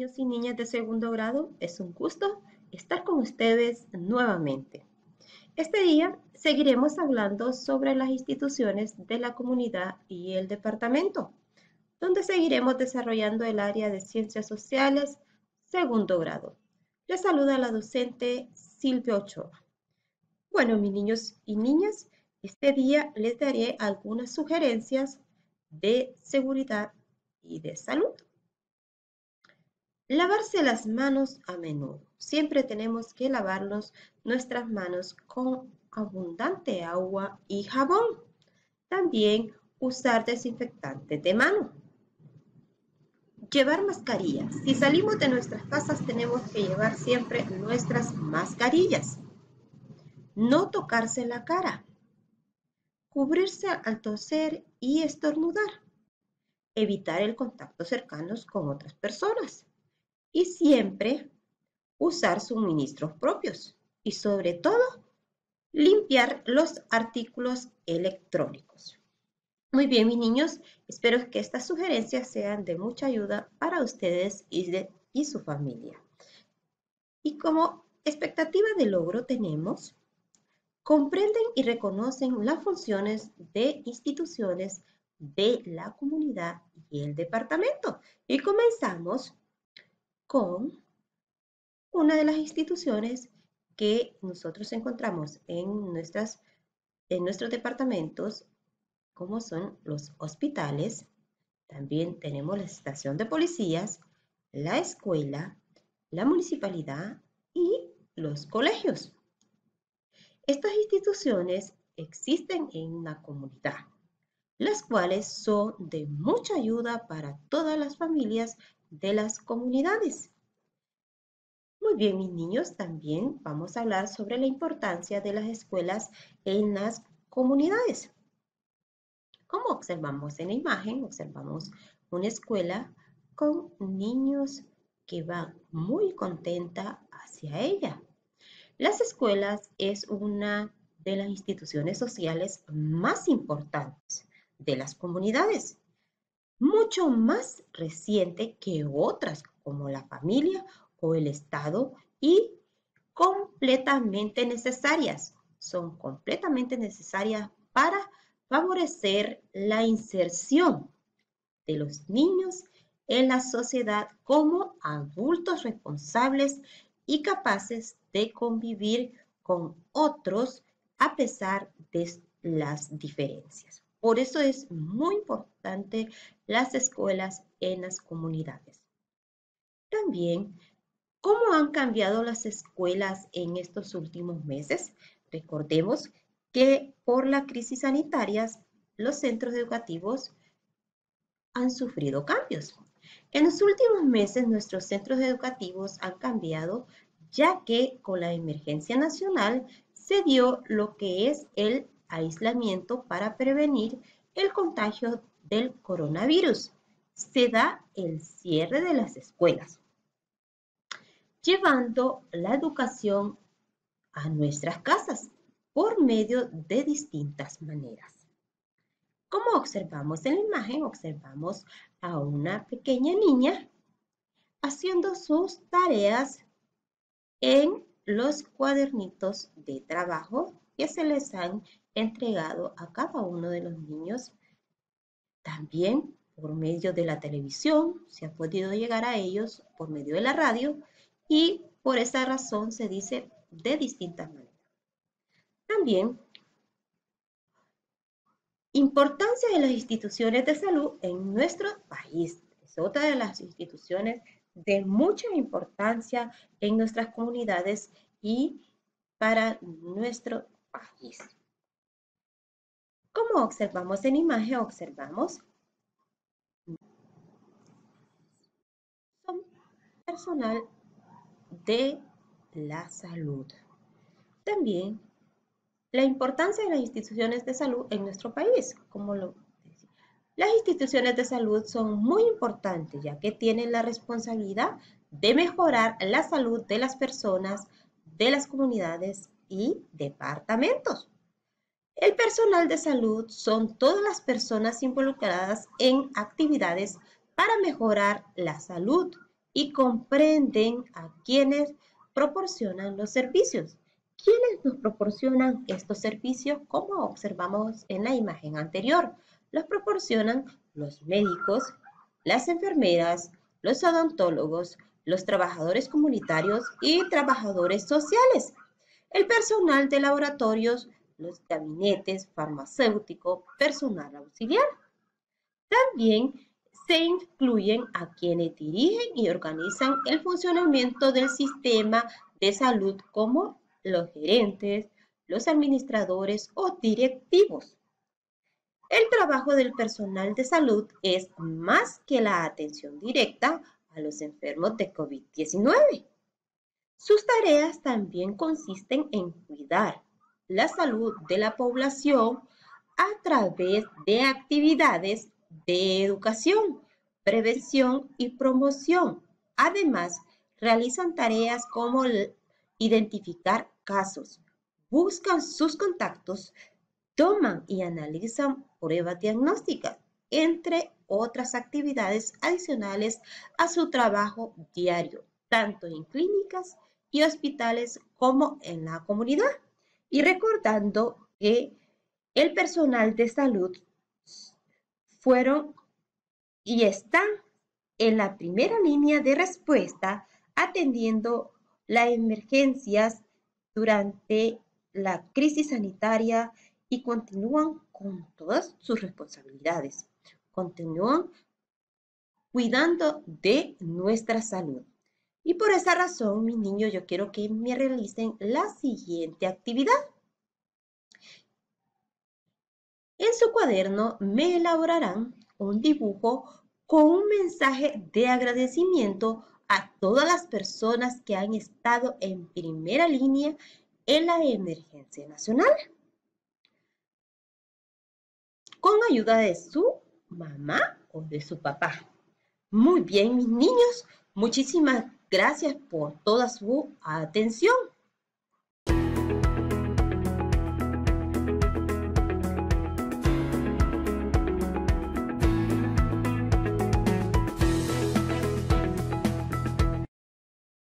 niños y niñas de segundo grado, es un gusto estar con ustedes nuevamente. Este día seguiremos hablando sobre las instituciones de la comunidad y el departamento, donde seguiremos desarrollando el área de ciencias sociales, segundo grado. Les saluda la docente Silvia Ochoa. Bueno, mis niños y niñas, este día les daré algunas sugerencias de seguridad y de salud. Lavarse las manos a menudo. Siempre tenemos que lavarnos nuestras manos con abundante agua y jabón. También usar desinfectante de mano. Llevar mascarillas. Si salimos de nuestras casas tenemos que llevar siempre nuestras mascarillas. No tocarse la cara. Cubrirse al toser y estornudar. Evitar el contacto cercano con otras personas. Y siempre usar suministros propios y sobre todo limpiar los artículos electrónicos. Muy bien, mis niños, espero que estas sugerencias sean de mucha ayuda para ustedes y su familia. Y como expectativa de logro tenemos, comprenden y reconocen las funciones de instituciones de la comunidad y el departamento. Y comenzamos con una de las instituciones que nosotros encontramos en nuestros departamentos, como son los hospitales. También tenemos la estación de policías, la escuela, la municipalidad y los colegios. Estas instituciones existen en la comunidad, las cuales son de mucha ayuda para todas las familias de las comunidades. Muy bien, mis niños, también vamos a hablar sobre la importancia de las escuelas en las comunidades. Como observamos en la imagen, observamos una escuela con niños que van muy contenta hacia ella. Las escuelas es una de las instituciones sociales más importantes de las comunidades, mucho más reciente que otras como la familia o el Estado y completamente necesarias. Son completamente necesarias para favorecer la inserción de los niños en la sociedad como adultos responsables y capaces de convivir con otros a pesar de las diferencias. Por eso es muy importante las escuelas en las comunidades. También, ¿cómo han cambiado las escuelas en estos últimos meses? Recordemos que por la crisis sanitaria, los centros educativos han sufrido cambios. En los últimos meses, nuestros centros educativos han cambiado, ya que con la emergencia nacional se dio lo que es el aislamiento para prevenir el contagio del coronavirus. Se da el cierre de las escuelas, llevando la educación a nuestras casas por medio de distintas maneras. Como observamos en la imagen, observamos a una pequeña niña haciendo sus tareas en los cuadernitos de trabajo que se les han entregado a cada uno de los niños. También por medio de la televisión se ha podido llegar a ellos por medio de la radio y por esa razón se dice de distintas maneras. También importancia de las instituciones de salud en nuestro país. Es otra de las instituciones de mucha importancia en nuestras comunidades y para nuestro país. Como observamos en imagen, observamos son personal de la salud. También la importancia de las instituciones de salud en nuestro país, como lo decía. Las instituciones de salud son muy importantes ya que tienen la responsabilidad de mejorar la salud de las personas, de las comunidades y departamentos. El personal de salud son todas las personas involucradas en actividades para mejorar la salud y comprenden a quienes proporcionan los servicios. ¿Quiénes nos proporcionan estos servicios? Como observamos en la imagen anterior, los proporcionan los médicos, las enfermeras, los odontólogos, los trabajadores comunitarios y trabajadores sociales, el personal de laboratorios, los gabinetes farmacéutico, personal auxiliar. También se incluyen a quienes dirigen y organizan el funcionamiento del sistema de salud como los gerentes, los administradores o directivos. El trabajo del personal de salud es más que la atención directa a los enfermos de COVID-19. Sus tareas también consisten en cuidar la salud de la población a través de actividades de educación, prevención y promoción. Además, realizan tareas como identificar casos, buscan sus contactos, toman y analizan pruebas diagnósticas, entre otras actividades adicionales a su trabajo diario, tanto en clínicas y hospitales como en la comunidad. Y recordando que el personal de salud fueron y están en la primera línea de respuesta atendiendo las emergencias durante la crisis sanitaria y continúan con todas sus responsabilidades. Continúan cuidando de nuestra salud. Y por esa razón, mis niños, yo quiero que me realicen la siguiente actividad. En su cuaderno me elaborarán un dibujo con un mensaje de agradecimiento a todas las personas que han estado en primera línea en la emergencia nacional, con ayuda de su mamá o de su papá. Muy bien, mis niños, muchísimas gracias por toda su atención.